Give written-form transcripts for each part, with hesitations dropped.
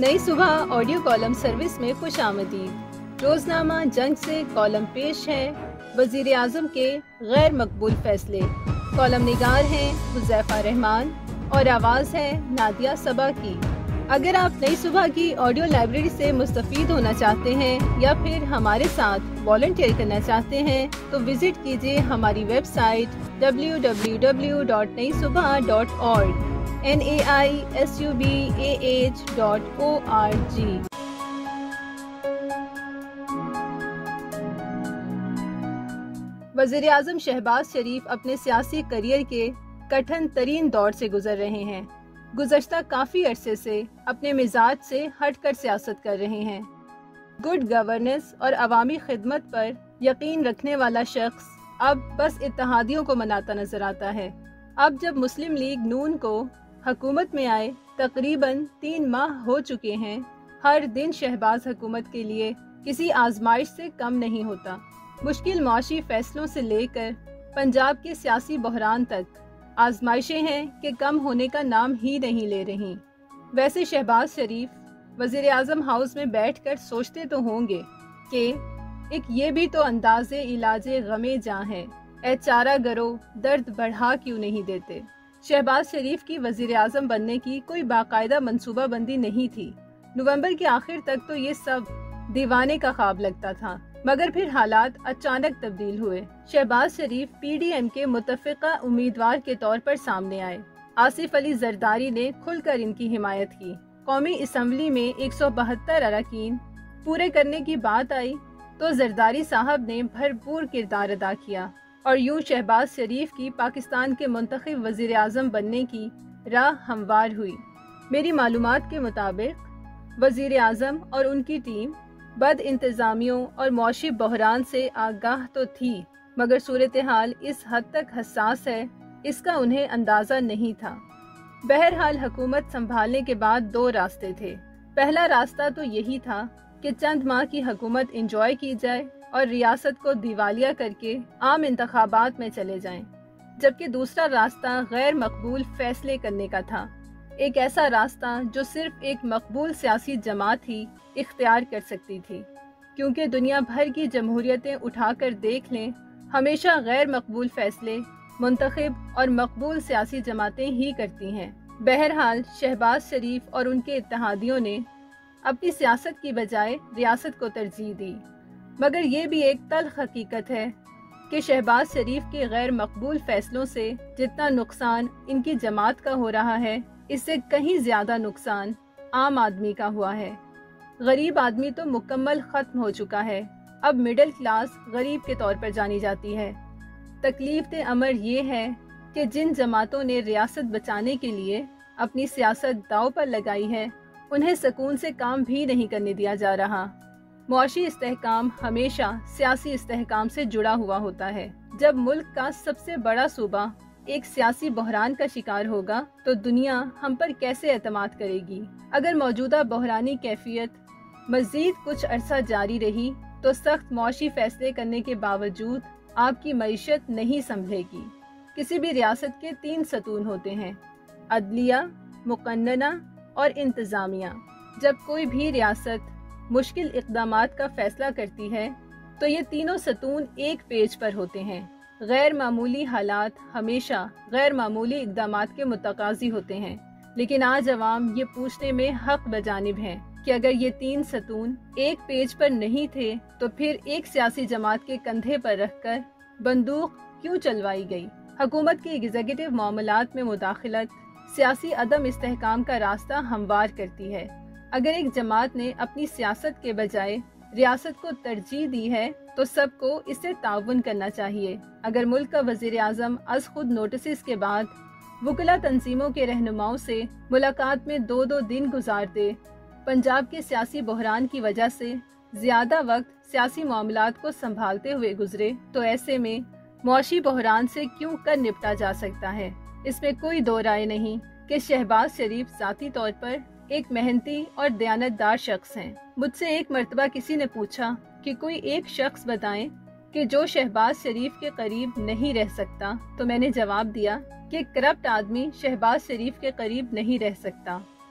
नई सुबह audio column service में खुश आमदीद। रोजनामा जंग से कॉलम पेश है वजीर आजम के गैर मकबूल फैसले। कॉलम निगार हैं हुज़ैफा रहमान और आवाज़ है नादिया सबा की। अगर आप नई सुबह की ऑडियो लाइब्रेरी से मुस्तफ़ीद होना चाहते हैं या फिर हमारे साथ वॉलंटियर करना चाहते हैं तो विजिट कीजिए हमारी वेबसाइट www.naisubah.org naisubah.org। वज़ीर आज़म शहबाज शरीफ अपने सियासी करियर के कठिन तरीन दौर से गुजर रहे हैं। गुज़श्ता काफ़ी अरसे से अपने मिजाज से हटकर सियासत कर रहे हैं। गुड गवर्नेंस और अवामी खिदमत पर यकीन रखने वाला शख्स अब बस इत्तेहादियों को मनाता नजर आता है। अब जब मुस्लिम लीग नून को हुकूमत में आए तकरीबन 3 माह हो चुके हैं, हर दिन शहबाज हुकूमत के लिए किसी आजमाइश से कम नहीं होता। मुश्किल माशी फैसलों से लेकर पंजाब के सियासी बहरान तक आजमाइशें हैं कि कम होने का नाम ही नहीं ले रही। वैसे शहबाज शरीफ वज़ीर आज़म हाउस में बैठकर सोचते तो होंगे कि एक ये भी तो अंदाज़े इलाजे गमे जां है, ए चारा गरो दर्द बढ़ा क्यों नहीं देते। शहबाज शरीफ की वज़ीर आज़म बनने की कोई बाकायदा मनसूबा बंदी नहीं थी। नवंबर के आखिर तक तो ये सब दीवाने का ख्वाब लगता था, मगर फिर हालात अचानक तब्दील हुए। शहबाज शरीफ PDM के मुतफ़िक़ा उम्मीदवार के तौर पर सामने आए। आसिफ अली जरदारी ने खुलकर इनकी हिमायत की। कौमी असम्बली में 172 अरकान पूरे करने की बात आई तो जरदारी साहब ने भरपूर किरदार अदा किया और यूं शहबाज शरीफ की पाकिस्तान के मुंतखब वज़ीर आज़म बनने की राह हमवार हुई। मेरी मालूमात के मुताबिक वज़ीर आज़म और उनकी टीम बद इंतज़ामियों और मौशी बहरान से आगाह तो थी, मगर सूरत हाल इस हद तक हसास है इसका उन्हें अंदाज़ा नहीं था। बहरहाल हुकूमत संभालने के बाद 2 रास्ते थे। पहला रास्ता तो यही था कि चंद माह की हुकूमत इंजॉय की जाए और रियासत को दिवालिया करके आम इंतखाबात में चले जाएं, जबकि दूसरा रास्ता गैर मकबूल फैसले करने का था। एक ऐसा रास्ता जो सिर्फ एक मकबूल सियासी जमात ही इख्तियार कर सकती थी, क्योंकि दुनिया भर की जमहूरियतें उठाकर देख लें, हमेशा गैर मकबूल फैसले मुंतखब और मकबूल सियासी जमातें ही करती हैं। बहरहाल शहबाज शरीफ और उनके इत्तेहादियों ने अपनी सियासत की बजाय रियासत को तरजीह दी, मगर ये भी एक तल्ख हकीकत है कि शहबाज शरीफ के गैर मकबूल फैसलों से जितना नुकसान इनकी जमात का हो रहा है, इससे कहीं ज्यादा नुकसान आम आदमी का हुआ है। गरीब आदमी तो मुकम्मल खत्म हो चुका है, अब मिडिल क्लास गरीब के तौर पर जानी जाती है। तकलीफ अमर ये है कि जिन जमातों ने रियासत बचाने के लिए अपनी सियासत दाव पर लगाई है, उन्हें सुकून से काम भी नहीं करने दिया जा रहा। मुआशी इस्तेहकाम हमेशा सियासी इस्तेहकाम से जुड़ा हुआ होता है। जब मुल्क का सबसे बड़ा सूबा एक सियासी बहरान का शिकार होगा तो दुनिया हम पर कैसे एतमाद करेगी। अगर मौजूदा बहरानी कैफियत मजीद कुछ अरसा जारी रही तो सख्त मुआशी फैसले करने के बावजूद आपकी मईशत नहीं संभलेगी। किसी भी रियासत के 3 सतून होते हैं, अदलिया, मुकन्नना और इंतज़ामिया। जब कोई भी रियासत मुश्किल इक़दामात का फैसला करती है तो ये तीनों सतून एक पेज पर होते हैं। गैर मामूली हालात हमेशा गैर मामूली इक़दामात के मुतकाज़ी होते हैं, लेकिन आज अवाम ये पूछने में हक बजानिब हैं कि अगर ये 3 सतून एक पेज पर नहीं थे तो फिर एक सियासी जमात के कंधे पर रखकर बंदूक क्यों चलवाई गई। हुकूमत के एग्जीक्यूटिव मामलात में मुदाखलत सियासी अदम इस्तेहकाम का रास्ता हमवार करती है। अगर एक जमात ने अपनी सियासत के बजाय रियासत को तरजीह दी है तो सबको इससे ताउन करना चाहिए। अगर मुल्क का वज़ीर आज़म अज खुद नोटिस के बाद वकला तंजीमों के रहनुमाओं से मुलाकात में 2-2 दिन गुजारते, पंजाब के सियासी बहरान की वजह से ज्यादा वक्त सियासी मामलात को संभालते हुए गुजरे, तो ऐसे में मुआशी बहरान से क्यों कर निपटा जा सकता है। इसमें कोई दो राय नहीं कि शहबाज शरीफ ज़ाती तौर पर एक मेहनती और दयानतदार शख्स हैं। मुझसे एक मर्तबा किसी ने पूछा कि कोई एक शख्स बताएं कि जो शहबाज शरीफ के करीब नहीं रह सकता, तो मैंने जवाब दिया कि करप्ट आदमी शहबाज शरीफ के करीब नहीं रह सकता।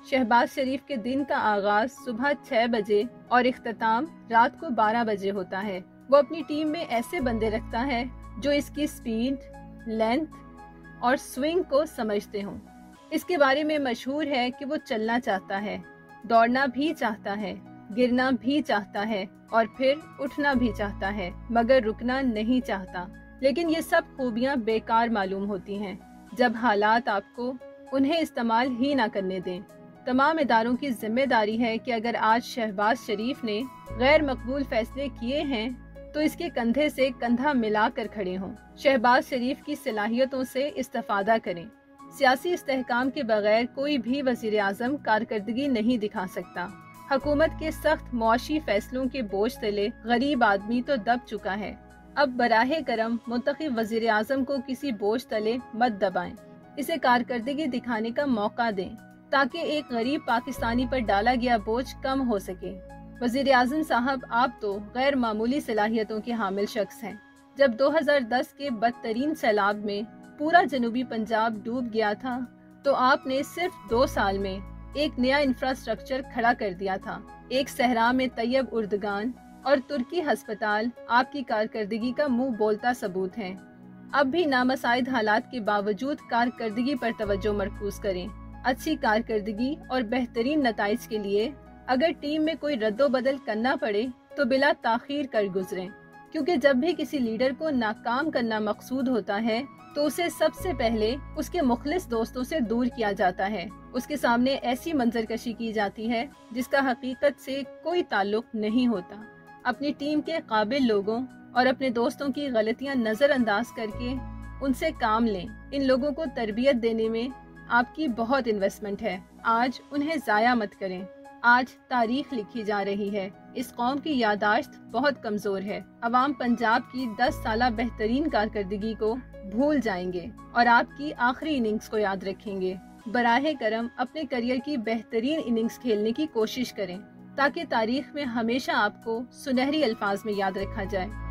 शहबाज शरीफ के दिन का आगाज सुबह 6 बजे और इख्तिताम रात को 12 बजे होता है। वो अपनी टीम में ऐसे बंदे रखता है जो इसकी स्पीड, लेंथ और स्विंग को समझते हों। इसके बारे में मशहूर है कि वो चलना चाहता है, दौड़ना भी चाहता है, गिरना भी चाहता है और फिर उठना भी चाहता है, मगर रुकना नहीं चाहता। लेकिन ये सब खूबियां बेकार मालूम होती हैं जब हालात आपको उन्हें इस्तेमाल ही ना करने दें। तमाम इदारों की जिम्मेदारी है कि अगर आज शहबाज शरीफ ने गैर मकबूल फैसले किए हैं तो इसके कंधे से कंधा मिलाकर खड़े हों। शहबाज शरीफ की सलाहियतों से इस्तेफादा करें। सियासी इस्तेहकाम के बगैर कोई भी वज़ीर आज़म कारकर्दगी नहीं दिखा सकता। हुकूमत के सख्त मुआशी फैसलों के बोझ तले गरीब आदमी तो दब चुका है। अब बराहे करम मुंतखब वज़ीर आज़म को किसी बोझ तले मत दबाएं। इसे कारकर्दगी दिखाने का मौका दें ताकि एक गरीब पाकिस्तानी पर डाला गया बोझ कम हो सके। वज़ीर आज़म साहब, आप तो गैर मामूली सलाहियतों के हामिल शख्स हैं। जब 2010 के बदतरीन सैलाब में पूरा जनूबी पंजाब डूब गया था तो आपने सिर्फ 2 साल में एक नया इंफ्रास्ट्रक्चर खड़ा कर दिया था। एक सहरा में तैयब उर्दगान और तुर्की हस्पताल आपकी कारकर्दगी का मुंह बोलता सबूत हैं। अब भी नामसाइद हालात के बावजूद कारकर्दगी पर तवज्जो मरकूज करें। अच्छी कारकर्दगी और बेहतरीन नताइज के लिए अगर टीम में कोई रद्दोबदल करना पड़े तो बिला ताखीर कर गुजरें, क्योंकि जब भी किसी लीडर को नाकाम करना मकसूद होता है तो उसे सबसे पहले उसके मुखलिस दोस्तों से दूर किया जाता है। उसके सामने ऐसी मंजरकशी की जाती है जिसका हकीकत से कोई ताल्लुक नहीं होता। अपनी टीम के काबिल लोगों और अपने दोस्तों की गलतियां नजरअंदाज करके उनसे काम लें। इन लोगों को तरबियत देने में आपकी बहुत इन्वेस्टमेंट है। आज उन्हें जाया मत करें। आज तारीख लिखी जा रही है। इस कौम की यादाश्त बहुत कमजोर है। अवाम पंजाब की 10 साला बेहतरीन कारकर्दगी को भूल जाएंगे और आपकी आखिरी इनिंग्स को याद रखेंगे। बराहे करम अपने करियर की बेहतरीन इनिंग्स खेलने की कोशिश करें ताकि तारीख में हमेशा आपको सुनहरी अल्फाज में याद रखा जाए।